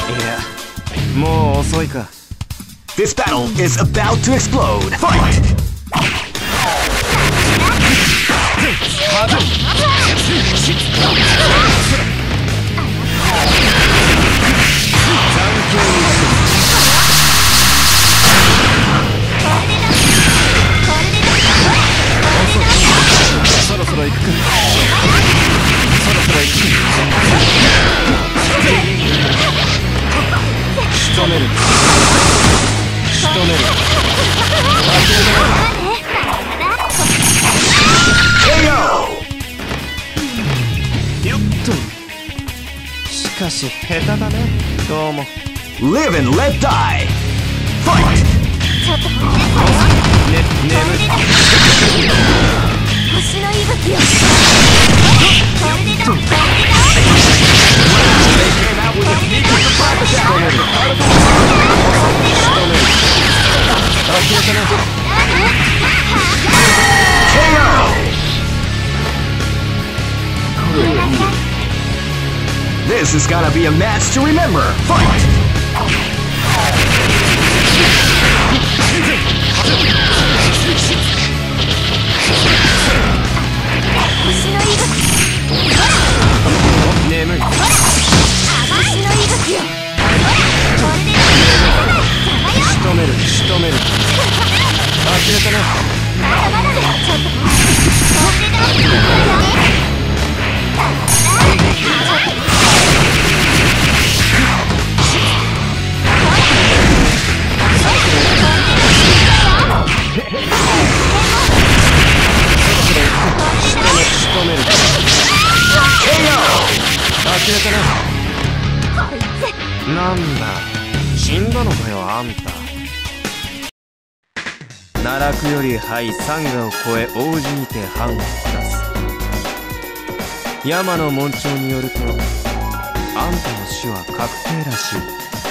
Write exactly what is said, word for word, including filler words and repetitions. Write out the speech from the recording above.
や、もう遅いか。 This battle is about to explode. Fight! Live and let die. Fight. K O. This is gonna be a match to remember. Fight. なんだ、死んだのかよあんた。奈落より灰山河を越え王子にて藩を下す。山の紋長によるとあんたの死は確定らしい。